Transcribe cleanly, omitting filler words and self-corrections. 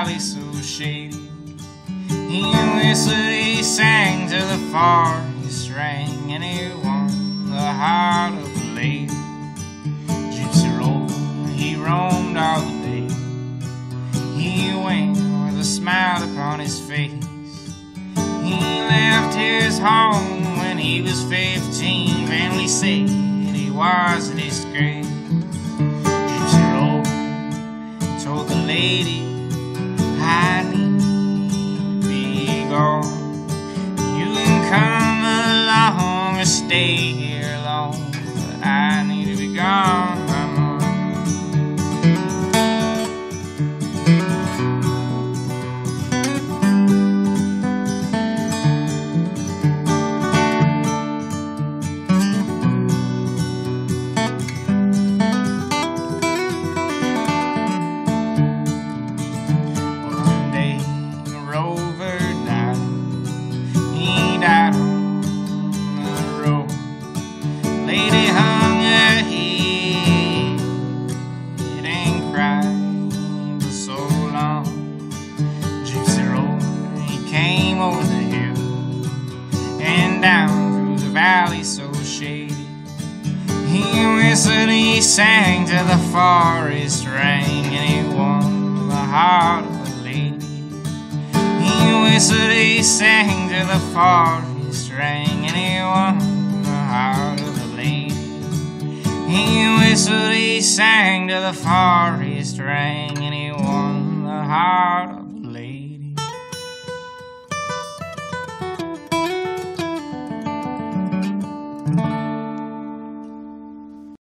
valley so shady. He whistled, he sang till the forest rang, and he won the heart of a lady. Gypsy rolled, he roamed all the day. He went with a smile upon his face. He left his home when he was 15. Family said he was a disgrace. Gypsy rolled, told the lady, I need to be gone. You can come along or stay here long, but I need to be gone. Lady hung her head and cried for so long. Gypsy rolled, he came over the hill and down through the valley so shady. He whistled, he sang till the forest rang, and he won the heart of a lady. He whistled, he sang till the forest rang, and he won the heart of a lady. He whistled, he sang till the forest rang, and he won the heart of